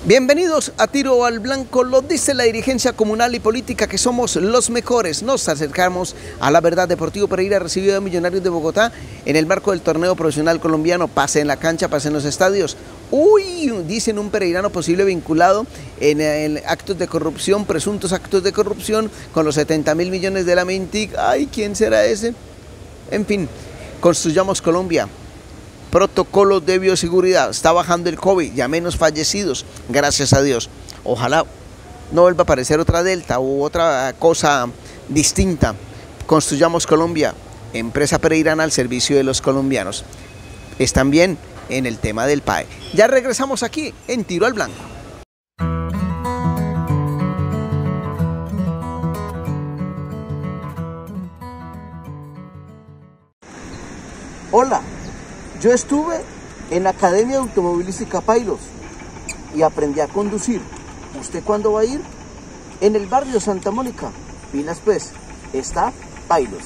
Bienvenidos a Tiro al Blanco. Lo dice la dirigencia comunal y política que somos los mejores. Nos acercamos a la verdad. Deportivo Pereira recibido de Millonarios de Bogotá en el marco del torneo profesional colombiano. Pase en la cancha, pase en los estadios. Uy, dicen un pereirano posible vinculado en actos de corrupción, presuntos actos de corrupción con los 70.000 millones de la Mintic. Ay, ¿quién será ese? En fin, construyamos Colombia. Protocolos de bioseguridad, está bajando el COVID, ya menos fallecidos, gracias a Dios. Ojalá no vuelva a aparecer otra Delta u otra cosa distinta. Construyamos Colombia, empresa pereirana al servicio de los colombianos. Están bien en el tema del PAE. Ya regresamos aquí en Tiro al Blanco. Hola. Yo estuve en la Academia de Automovilística Pailos y aprendí a conducir. ¿Usted cuándo va a ir? En el barrio Santa Mónica. Pilas pues, está Pailos.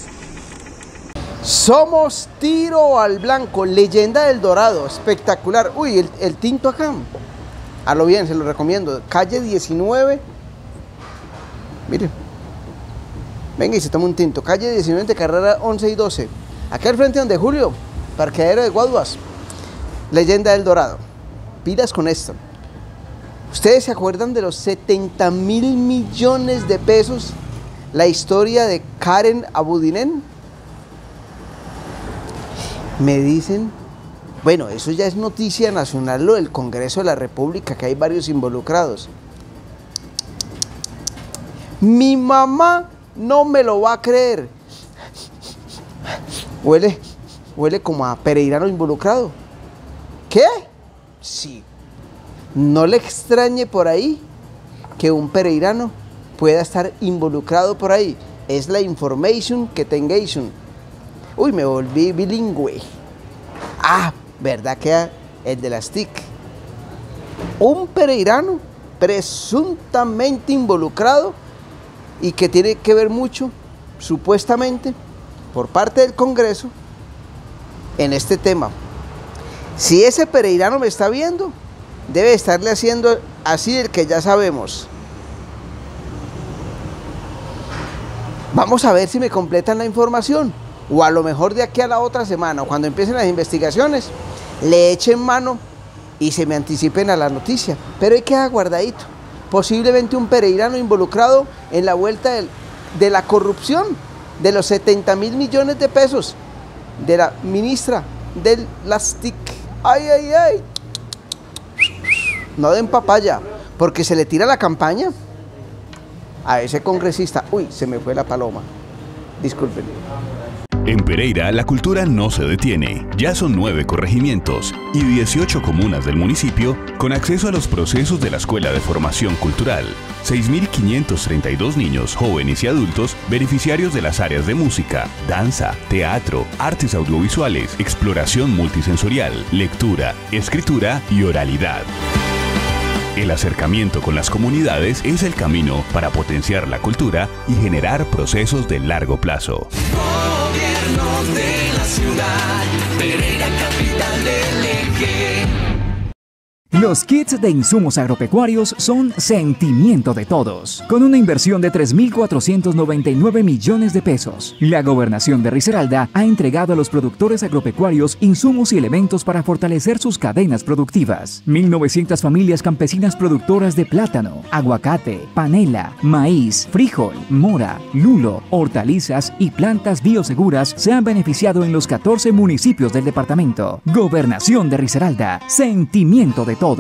Somos Tiro al Blanco, leyenda del Dorado, espectacular. Uy, el tinto acá. A lo bien, se lo recomiendo. Calle 19. Mire. Venga y se toma un tinto. Calle 19 de carrera 11 y 12. Acá al frente donde Julio. Parqueadero de Guaduas, leyenda del Dorado. Pilas con esto. ¿Ustedes se acuerdan de los 70.000 millones de pesos? La historia de Karen Abudinen. Me dicen, bueno, eso ya es noticia nacional, lo del Congreso de la República, que hay varios involucrados. Mi mamá no me lo va a creer. Huele como a pereirano involucrado. ¿Qué? Sí. No le extrañe por ahí que un pereirano pueda estar involucrado por ahí. Es la information que tengáis. Uy, me volví bilingüe. Ah, ¿verdad que el de las TIC? Un pereirano presuntamente involucrado y que tiene que ver mucho, supuestamente, por parte del Congreso, en este tema. Si ese pereirano me está viendo, debe estarle haciendo así del que ya sabemos. Vamos a ver si me completan la información, o a lo mejor de aquí a la otra semana, o cuando empiecen las investigaciones, le echen mano y se me anticipen a la noticia. Pero hay que quedar guardadito. Posiblemente un pereirano involucrado en la vuelta de la corrupción de los 70.000 millones de pesos de la ministra de las TIC. Ay, ay, ay. No den papaya, porque se le tira la campaña a ese congresista. Uy, se me fue la paloma. Disculpen. En Pereira, la cultura no se detiene. Ya son 9 corregimientos y 18 comunas del municipio con acceso a los procesos de la Escuela de Formación Cultural. 6.532 niños, jóvenes y adultos beneficiarios de las áreas de música, danza, teatro, artes audiovisuales, exploración multisensorial, lectura, escritura y oralidad. El acercamiento con las comunidades es el camino para potenciar la cultura y generar procesos de largo plazo. Gobierno de la ciudad, Pereira, capital del eje. Los kits de insumos agropecuarios son sentimiento de todos. Con una inversión de 3.499 millones de pesos, la Gobernación de Risaralda ha entregado a los productores agropecuarios insumos y elementos para fortalecer sus cadenas productivas. 1.900 familias campesinas productoras de plátano, aguacate, panela, maíz, frijol, mora, lulo, hortalizas y plantas bioseguras se han beneficiado en los 14 municipios del departamento. Gobernación de Risaralda, sentimiento de todos.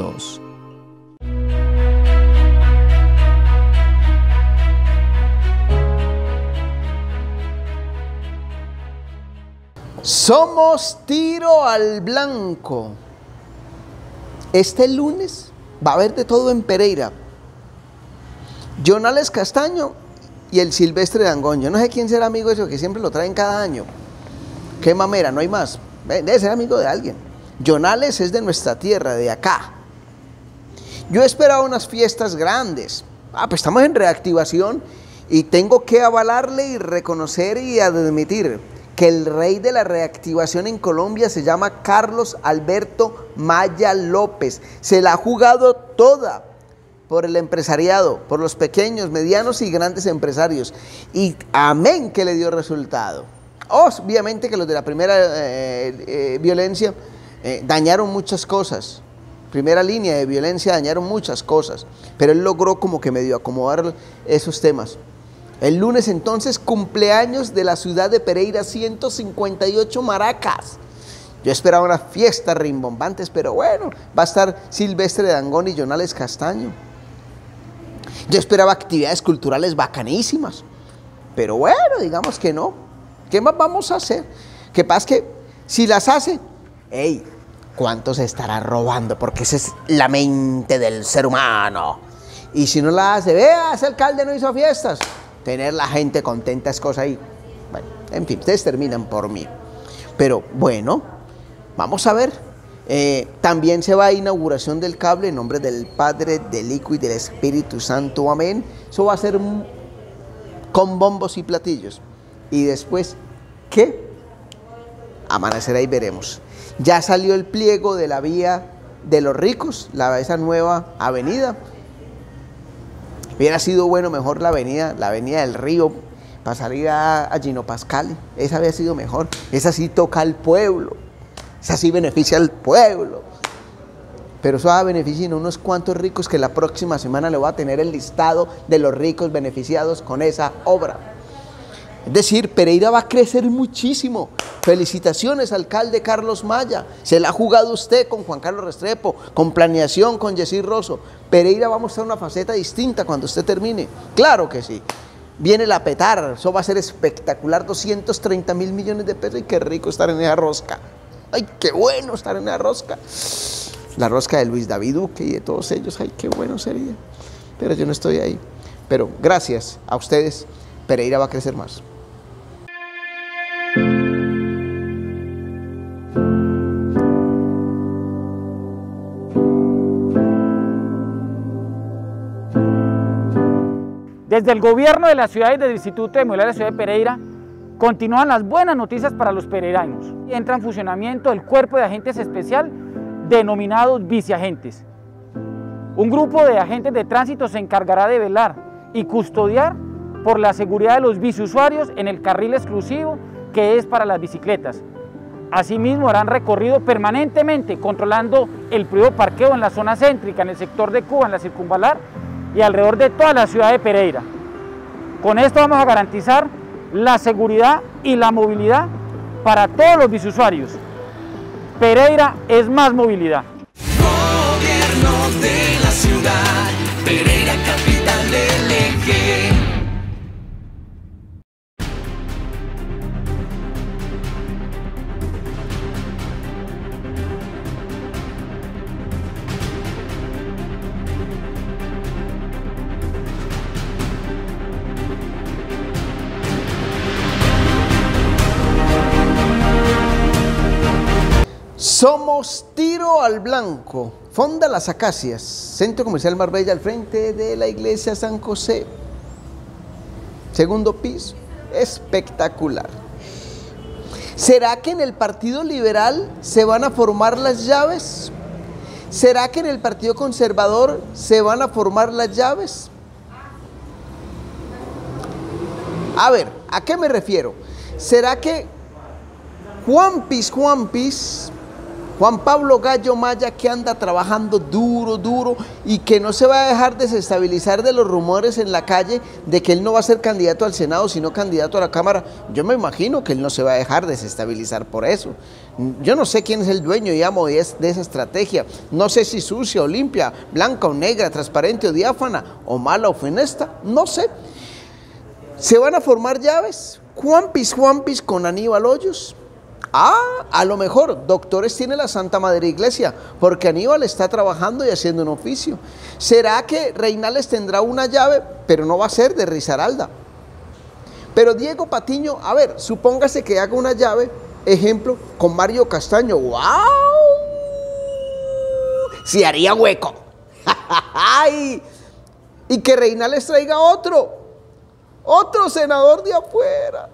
Somos Tiro al Blanco. Este lunes va a haber de todo en Pereira. Jonales Castaño y el Silvestre Dangond. Yo no sé quién será amigo de eso, que siempre lo traen cada año. Qué mamera, no hay más. Debe ser amigo de alguien. Jonales es de nuestra tierra, de acá. Yo esperaba unas fiestas grandes. Pues estamos en reactivación y tengo que avalarle y reconocer y admitir que el rey de la reactivación en Colombia se llama Carlos Alberto Maya López. Se la ha jugado toda por el empresariado, por los pequeños, medianos y grandes empresarios. Y amén que le dio resultado. Obviamente que los de la primera violencia dañaron muchas cosas. Primera línea de violencia dañaron muchas cosas. Pero él logró como que medio acomodar esos temas. El lunes entonces, cumpleaños de la ciudad de Pereira, 158 maracas. Yo esperaba unas fiestas rimbombantes, pero bueno, va a estar Silvestre Dangond y Jonales Castaño. Yo esperaba actividades culturales bacanísimas, pero bueno, digamos que no. ¿Qué más vamos a hacer? Que pasa que si las hace, ¡ey! ¿Cuánto se estará robando? Porque esa es la mente del ser humano. Y si no la hace, vea, ese alcalde no hizo fiestas. Tener la gente contenta es cosa ahí. Bueno, en fin, ustedes terminan por mí. Pero bueno, vamos a ver. También se va a inauguración del cable en nombre del Padre, del Hijo y del Espíritu Santo. Amén. Eso va a ser con bombos y platillos. Y después, ¿qué? Amanecerá y veremos. Ya salió el pliego de la vía de los ricos, esa nueva avenida. Hubiera sido bueno mejor la avenida del Río, para salir a Gino Pascali. Esa había sido mejor. Esa sí toca al pueblo. Esa sí beneficia al pueblo. Pero eso va a beneficiar a unos cuantos ricos que la próxima semana le va a tener el listado de los ricos beneficiados con esa obra. Es decir, Pereira va a crecer muchísimo. Felicitaciones, alcalde Carlos Maya. Se la ha jugado usted con Juan Carlos Restrepo, con planeación, con Yesir Rosso. Pereira va a mostrar una faceta distinta cuando usted termine. Claro que sí. Viene la petar, eso va a ser espectacular, 230.000 millones de pesos. Y qué rico estar en esa rosca. Ay, qué bueno estar en esa rosca. La rosca de Luis David Duque y de todos ellos, ay, qué bueno sería. Pero yo no estoy ahí. Pero gracias a ustedes, Pereira va a crecer más. Desde el gobierno de la ciudad y del Instituto de Movilidad de la ciudad de Pereira, continúan las buenas noticias para los pereiranos. Entra en funcionamiento el cuerpo de agentes especial denominados biciagentes. Un grupo de agentes de tránsito se encargará de velar y custodiar por la seguridad de los biciusuarios en el carril exclusivo que es para las bicicletas. Asimismo, harán recorrido permanentemente controlando el prohibido parqueo en la zona céntrica, en el sector de Cuba, en la circunvalar y alrededor de toda la ciudad de Pereira. Con esto vamos a garantizar la seguridad y la movilidad para todos los biciusuarios. Pereira es más movilidad. Gobierno de la ciudad, Pereira, capital del eje. Somos Tiro al Blanco, Fonda Las Acacias, Centro Comercial Marbella al frente de la iglesia San José. Segundo piso, espectacular. ¿Será que en el Partido Liberal se van a formar las llaves? ¿Será que en el Partido Conservador se van a formar las llaves? A ver, ¿a qué me refiero? ¿Será que Juan Pablo Gallo Maya, que anda trabajando duro y que no se va a dejar desestabilizar de los rumores en la calle de que él no va a ser candidato al Senado, sino candidato a la Cámara? Yo me imagino que él no se va a dejar desestabilizar por eso. Yo no sé quién es el dueño y amo de esa estrategia. No sé si sucia o limpia, blanca o negra, transparente o diáfana, o mala o funesta, no sé. ¿Se van a formar llaves? Juanpis con Aníbal Hoyos. A lo mejor doctores tiene la Santa Madre Iglesia, porque Aníbal está trabajando y haciendo un oficio. ¿Será que Reinales tendrá una llave, pero no va a ser de Risaralda? Pero Diego Patiño, a ver, supóngase que haga una llave, ejemplo, con Mario Castaño. ¡Wow! Se haría hueco. Y que Reinales traiga otro senador de afuera.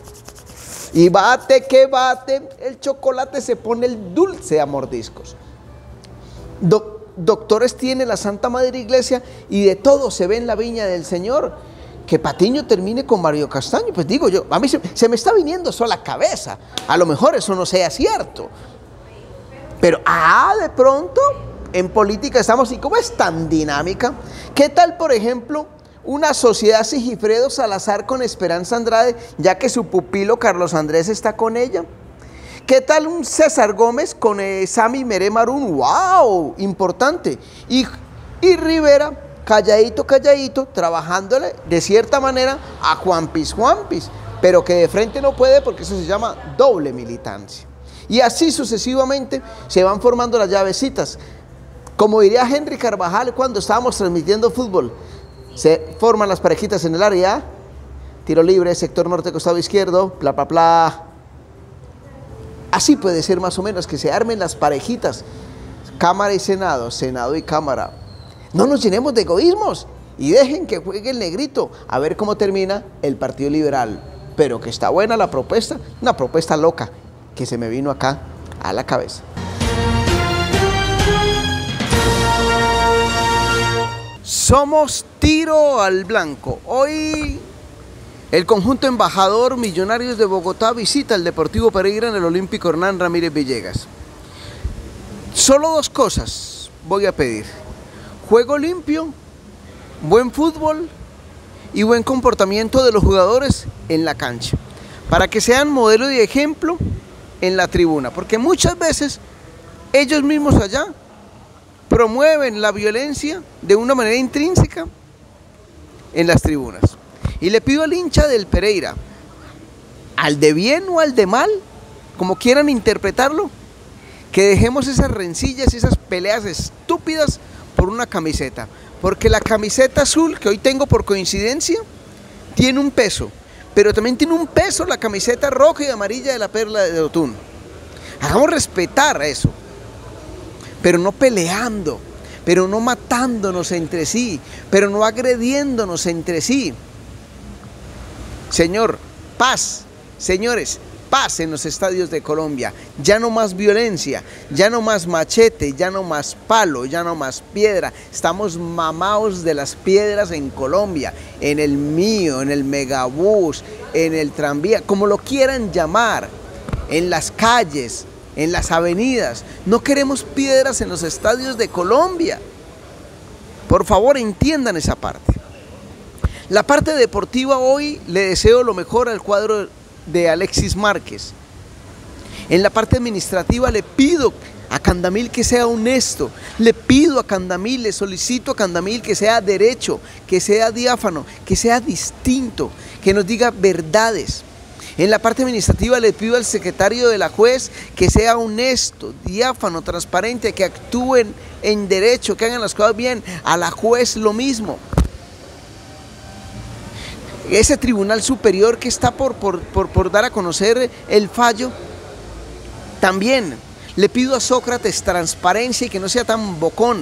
Y bate que bate, el chocolate se pone el dulce a mordiscos. doctores tiene la Santa Madre Iglesia y de todo se ve en la viña del Señor. Que Patiño termine con Mario Castaño, pues digo yo, a mí se me está viniendo eso a la cabeza. A lo mejor eso no sea cierto. Pero, de pronto, en política estamos, ¿y cómo es tan dinámica? ¿Qué tal, por ejemplo, una sociedad Sigifredo Salazar con Esperanza Andrade, ya que su pupilo Carlos Andrés está con ella? ¿Qué tal un César Gómez con Sami Meré Marún? ¡Wow! Importante. Y Rivera, calladito, trabajándole de cierta manera a Juanpis, pero que de frente no puede porque eso se llama doble militancia. Y así sucesivamente se van formando las llavecitas. Como diría Henry Carvajal cuando estábamos transmitiendo fútbol, se forman las parejitas en el área, tiro libre, sector norte, costado izquierdo, bla. Así puede ser más o menos, que se armen las parejitas, Cámara y Senado, Senado y Cámara. No nos llenemos de egoísmos y dejen que juegue el negrito, a ver cómo termina el Partido Liberal. Pero que está buena la propuesta, una propuesta loca que se me vino acá a la cabeza. Somos tiro al blanco. Hoy el conjunto embajador Millonarios de Bogotá visita el Deportivo Pereira en el Olímpico Hernán Ramírez Villegas. Solo dos cosas voy a pedir: juego limpio, buen fútbol y buen comportamiento de los jugadores en la cancha, para que sean modelo y ejemplo en la tribuna, porque muchas veces ellos mismos allá promueven la violencia de una manera intrínseca en las tribunas. Y le pido al hincha del Pereira, al de bien o al de mal, como quieran interpretarlo, que dejemos esas rencillas y esas peleas estúpidas por una camiseta, porque la camiseta azul que hoy tengo por coincidencia tiene un peso, pero también tiene un peso la camiseta roja y amarilla de la Perla de Otún. Hagamos respetar eso, pero no peleando, pero no matándonos entre sí, pero no agrediéndonos entre sí. Señor, paz, señores, paz en los estadios de Colombia. Ya no más violencia, ya no más machete, ya no más palo, ya no más piedra. Estamos mamados de las piedras en Colombia, en el mío, en el megabús, en el tranvía, como lo quieran llamar, en las calles, en las avenidas. No queremos piedras en los estadios de Colombia. Por favor, entiendan esa parte. La parte deportiva, hoy le deseo lo mejor al cuadro de Alexis Márquez. En la parte administrativa le pido a Candamil que sea honesto, le pido a Candamil, le solicito a Candamil que sea derecho, que sea diáfano, que sea distinto, que nos diga verdades. En la parte administrativa le pido al secretario de la juez que sea honesto, diáfano, transparente, que actúen en derecho, que hagan las cosas bien. A la juez lo mismo. Ese tribunal superior que está por dar a conocer el fallo, también le pido a Sócrates transparencia y que no sea tan bocón.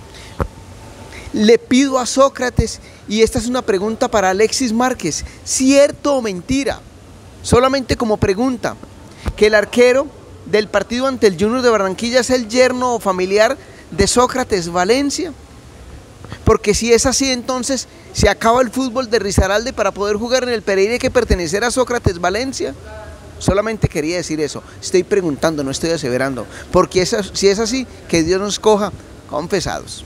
Le pido a Sócrates, y esta es una pregunta para Alexis Márquez, ¿cierto o mentira? Solamente como pregunta, que el arquero del partido ante el Junior de Barranquilla es el yerno o familiar de Sócrates Valencia. Porque si es así, entonces se acaba el fútbol de Risaralda, para poder jugar en el Pereira hay que pertenecer a Sócrates Valencia. Solamente quería decir eso. Estoy preguntando, no estoy aseverando. Porque si es así, que Dios nos coja confesados.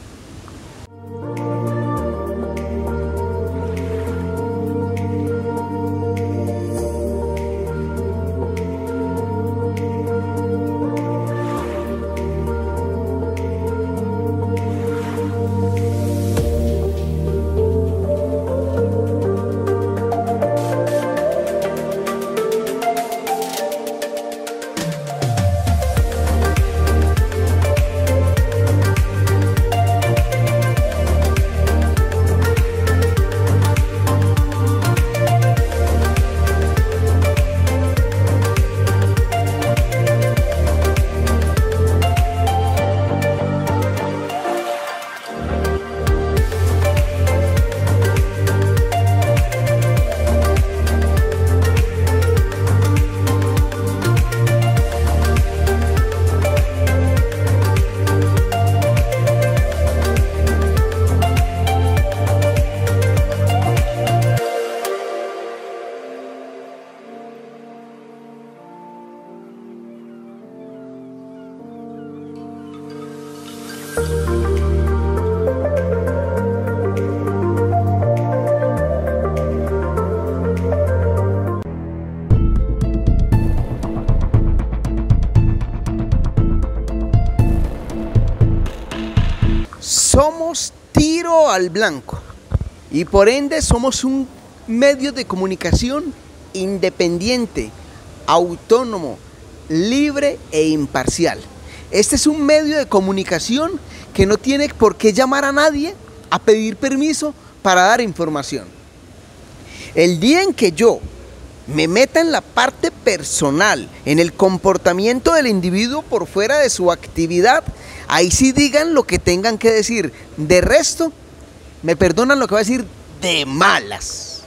tiro al blanco y por ende somos un medio de comunicación independiente, autónomo, libre e imparcial. Este es un medio de comunicación que no tiene por qué llamar a nadie a pedir permiso para dar información. El día en que yo me meta en la parte personal, en el comportamiento del individuo por fuera de su actividad, ahí sí digan lo que tengan que decir. De resto, me perdonan lo que voy a decir de malas.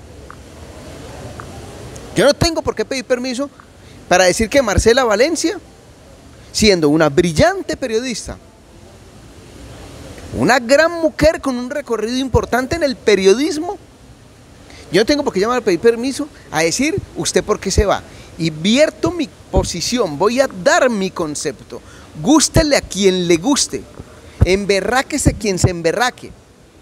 Yo no tengo por qué pedir permiso para decir que Marcela Valencia, siendo una brillante periodista, una gran mujer con un recorrido importante en el periodismo, yo no tengo por qué llamar a pedir permiso a decir usted por qué se va. Y vierto mi posición, voy a dar mi concepto. Gústele a quien le guste, emberráquese quien se emberraque.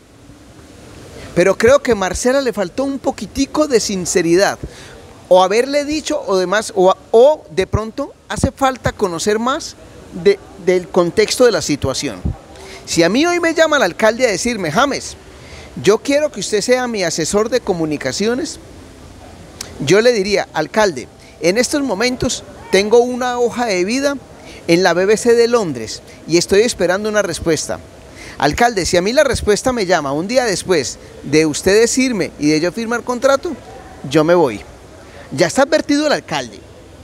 Pero creo que a Marcela le faltó un poquitico de sinceridad. O haberle dicho o demás, o de pronto hace falta conocer más del contexto de la situación. Si a mí hoy me llama el alcalde a decirme, James, yo quiero que usted sea mi asesor de comunicaciones, yo le diría, alcalde, en estos momentos tengo una hoja de vida en la BBC de Londres y estoy esperando una respuesta. Alcalde, si a mí la respuesta me llama un día después de usted decirme y de yo firmar contrato, yo me voy. Ya está advertido el alcalde.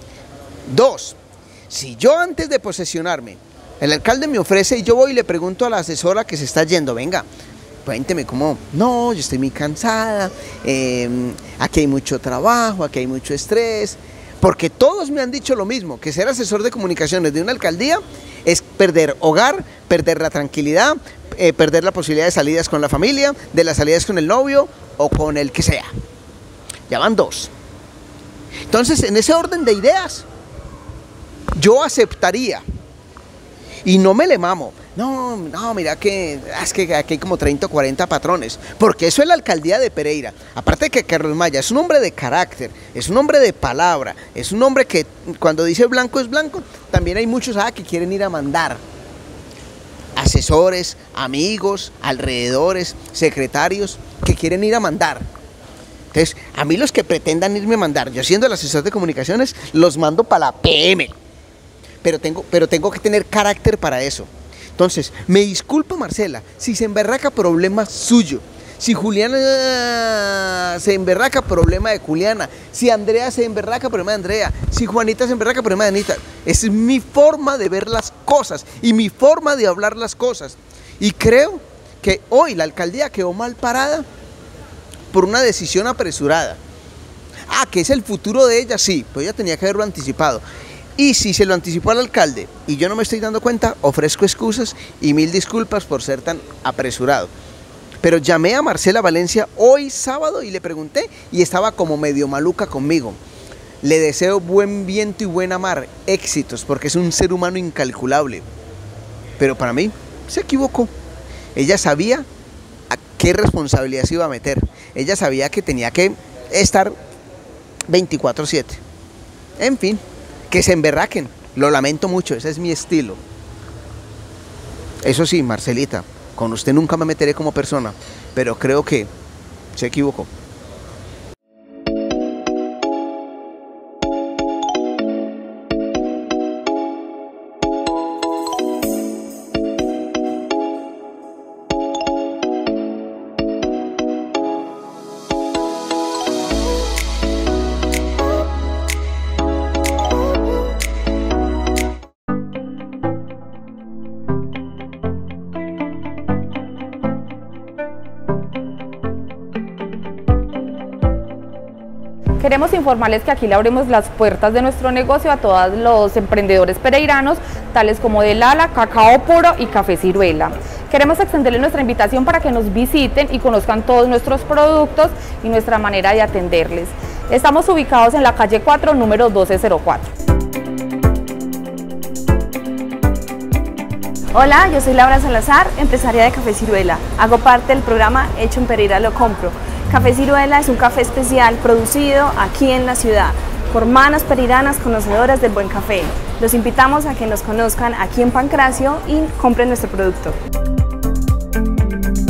2, si yo antes de posesionarme, el alcalde me ofrece y yo voy y le pregunto a la asesora que se está yendo, venga, cuénteme cómo, no, yo estoy muy cansada, aquí hay mucho trabajo, aquí hay mucho estrés, porque todos me han dicho lo mismo, que ser asesor de comunicaciones de una alcaldía es perder hogar, perder la tranquilidad, perder la posibilidad de salidas con la familia, de las salidas con el novio o con el que sea. Ya van 2. Entonces, en ese orden de ideas, yo aceptaría y no me le mamo. No, mira que es que aquí hay como 30 o 40 patrones, porque eso es la alcaldía de Pereira. Aparte de que Carlos Maya es un hombre de carácter, es un hombre de palabra, es un hombre que cuando dice blanco es blanco, también hay muchos que quieren ir a mandar. Asesores, amigos, alrededores, secretarios que quieren ir a mandar. Entonces, a mí los que pretendan irme a mandar, yo siendo el asesor de comunicaciones, los mando para la PM. Pero tengo que tener carácter para eso. Entonces, me disculpo, Marcela, si se emberraca, problema suyo. Si Juliana se emberraca, problema de Juliana. Si Andrea se emberraca, problema de Andrea. Si Juanita se emberraca, problema de Anita. Es mi forma de ver las cosas y mi forma de hablar las cosas. Y creo que hoy la alcaldía quedó mal parada por una decisión apresurada. Que es el futuro de ella, sí, pero ella tenía que haberlo anticipado. Y si se lo anticipó al alcalde y yo no me estoy dando cuenta, ofrezco excusas y 1000 disculpas por ser tan apresurado. Pero llamé a Marcela Valencia hoy sábado y le pregunté y estaba como medio maluca conmigo. Le deseo buen viento y buena mar, éxitos, porque es un ser humano incalculable. Pero para mí se equivocó. Ella sabía a qué responsabilidad se iba a meter. Ella sabía que tenía que estar 24/7. En fin. Que se emberraquen, lo lamento mucho, ese es mi estilo. Eso sí, Marcelita, con usted nunca me meteré como persona, pero creo que se equivocó. Queremos informarles que aquí le abrimos las puertas de nuestro negocio a todos los emprendedores pereiranos, tales como Delala, Cacao Puro y Café Ciruela. Queremos extenderles nuestra invitación para que nos visiten y conozcan todos nuestros productos y nuestra manera de atenderles. Estamos ubicados en la calle 4, número 1204. Hola, yo soy Laura Salazar, empresaria de Café Ciruela. Hago parte del programa Hecho en Pereira Lo Compro. Café Ciruela es un café especial producido aquí en la ciudad por manos pereiranas conocedoras del buen café. Los invitamos a que nos conozcan aquí en Pancracio y compren nuestro producto.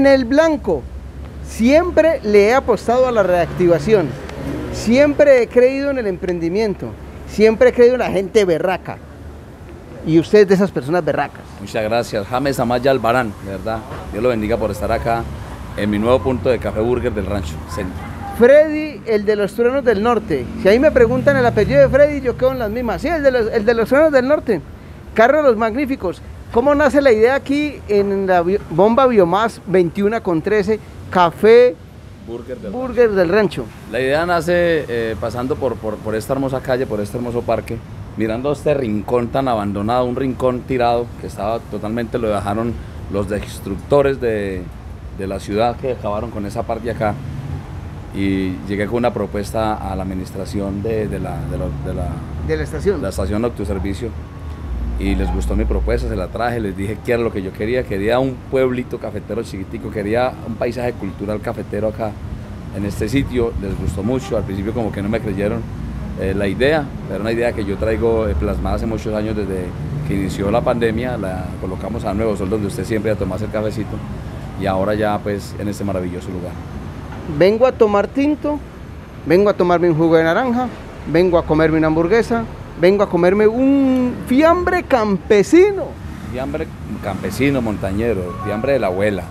En el blanco, siempre le he apostado a la reactivación, siempre he creído en el emprendimiento, siempre he creído en la gente berraca. Y usted es de esas personas berracas. Muchas gracias, James Amaya Albarán, de verdad. Dios lo bendiga por estar acá en mi nuevo punto de Café Burger del Rancho Centro. Freddy, el de los Truenos del Norte. Si ahí me preguntan el apellido de Freddy, yo quedo en las mismas. Sí, el de los Truenos del Norte. Carlos Los Magníficos. ¿Cómo nace la idea aquí en la bomba Biomás 21/13, Café Burger del Rancho? La idea nace pasando por esta hermosa calle, por este hermoso parque, mirando este rincón tan abandonado, un rincón tirado que estaba totalmente, lo dejaron los destructores de la ciudad que acabaron con esa parte de acá, y llegué con una propuesta a la administración de la estación Autoservicio, y les gustó mi propuesta, se la traje, les dije qué era lo que yo quería un pueblito cafetero chiquitico, quería un paisaje cultural cafetero acá en este sitio. Les gustó mucho, al principio como que no me creyeron la idea, pero una idea que yo traigo plasmada hace muchos años, desde que inició la pandemia, la colocamos a Nuevo Sol, donde usted siempre a tomarse el cafecito, y ahora ya pues en este maravilloso lugar. Vengo a tomar tinto, vengo a tomarme un jugo de naranja, vengo a comerme una hamburguesa, vengo a comerme un fiambre campesino. Fiambre campesino, montañero, fiambre de la abuela,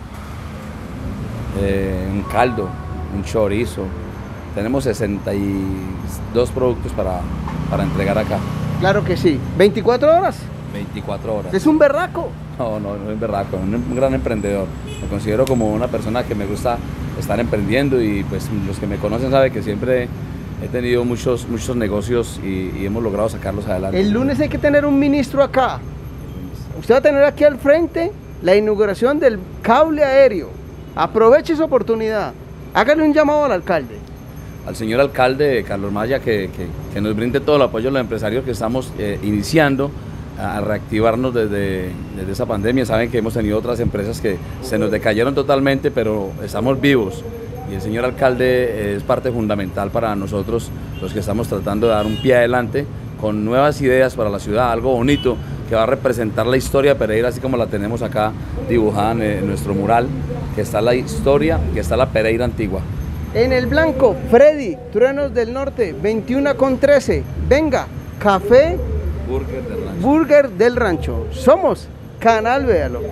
un caldo, un chorizo. Tenemos 62 productos para entregar acá. Claro que sí. ¿24 horas? 24 horas. ¿Es un berraco? No es un berraco, es un gran emprendedor. Me considero como una persona que me gusta estar emprendiendo, y pues los que me conocen saben que siempre he tenido muchos negocios y hemos logrado sacarlos adelante. El lunes hay que tener un ministro acá. Usted va a tener aquí al frente la inauguración del cable aéreo. Aproveche esa oportunidad. Hágale un llamado al alcalde. Al señor alcalde Carlos Maya que nos brinde todo el apoyo a los empresarios que estamos iniciando a reactivarnos desde esa pandemia. Saben que hemos tenido otras empresas que se nos decayeron totalmente, pero estamos vivos, y el señor alcalde es parte fundamental para nosotros, los que estamos tratando de dar un pie adelante con nuevas ideas para la ciudad, algo bonito que va a representar la historia de Pereira, así como la tenemos acá dibujada en nuestro mural, que está la historia, que está la Pereira antigua. En el blanco, Freddy, Truenos del Norte, 21/13. Venga, Café Burger del Rancho. Somos Canal Véalo.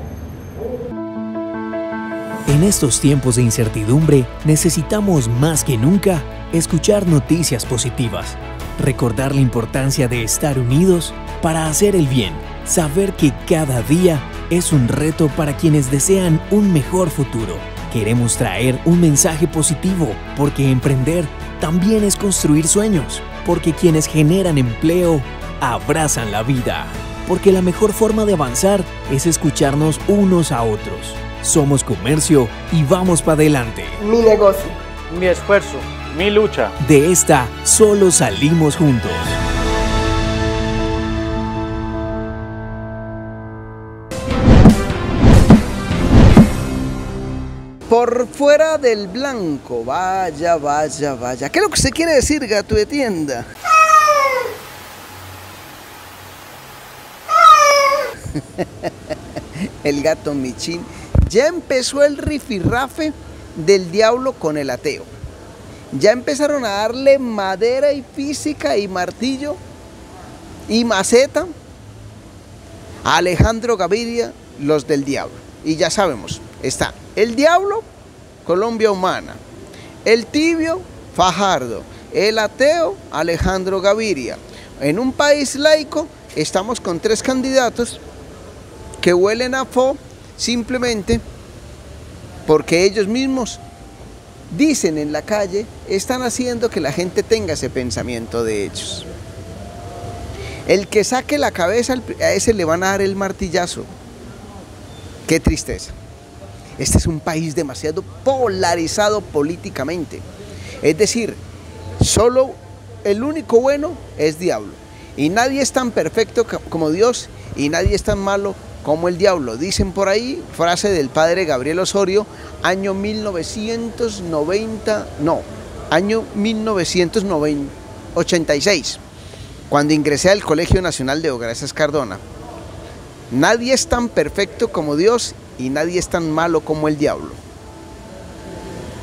En estos tiempos de incertidumbre, necesitamos más que nunca escuchar noticias positivas, recordar la importancia de estar unidos para hacer el bien, saber que cada día es un reto para quienes desean un mejor futuro. Queremos traer un mensaje positivo, porque emprender también es construir sueños, porque quienes generan empleo abrazan la vida, porque la mejor forma de avanzar es escucharnos unos a otros. Somos comercio y vamos para adelante. Mi negocio, Mi esfuerzo, mi lucha. De esta solo salimos juntos. Por fuera del blanco, vaya, vaya, vaya. ¿Qué es lo que usted quiere decir, gato de tienda? El gato Michín. Ya empezó el rifirrafe del diablo con el ateo. Ya empezaron a darle madera y física y martillo y maceta a Alejandro Gaviria, los del diablo. Y ya sabemos, está el diablo, Colombia Humana, el tibio, Fajardo, el ateo, Alejandro Gaviria. En un país laico estamos con 3 candidatos que huelen a fo simplemente porque ellos mismos dicen en la calle, están haciendo que la gente tenga ese pensamiento de ellos. El que saque la cabeza, a ese le van a dar el martillazo. Qué tristeza. Este es un país demasiado polarizado políticamente. Es decir, solo el único bueno es diablo. Y nadie es tan perfecto como Dios, y nadie es tan malo como el diablo. Dicen por ahí, frase del padre Gabriel Osorio, año 1986, cuando ingresé al Colegio Nacional de Gracias Cardona. Nadie es tan perfecto como Dios y nadie es tan malo como el diablo.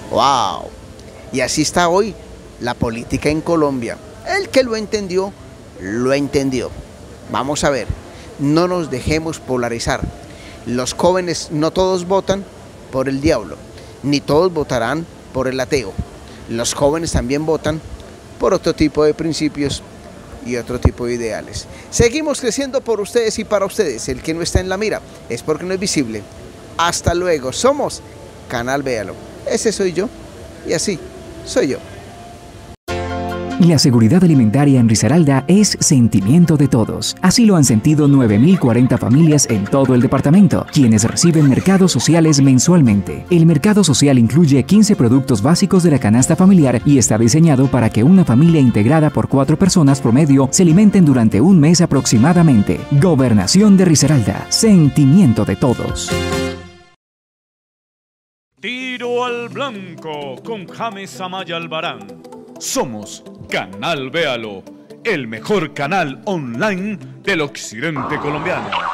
¡Wow! Y así está hoy la política en Colombia. El que lo entendió, lo entendió. Vamos a ver, no nos dejemos polarizar. Los jóvenes no todos votan por el diablo, ni todos votarán por el ateo. Los jóvenes también votan por otro tipo de principios y otro tipo de ideales. Seguimos creciendo por ustedes y para ustedes. El que no está en la mira es porque no es visible. Hasta luego. Somos Canal Véalo. Ese soy yo y así soy yo. La seguridad alimentaria en Risaralda es sentimiento de todos. Así lo han sentido 9.040 familias en todo el departamento, quienes reciben mercados sociales mensualmente. El mercado social incluye 15 productos básicos de la canasta familiar y está diseñado para que una familia integrada por 4 personas promedio se alimenten durante un mes aproximadamente. Gobernación de Risaralda, sentimiento de todos. Tiro al blanco con James Amaya Albarán. Somos Canal Véalo, el mejor canal online del occidente colombiano.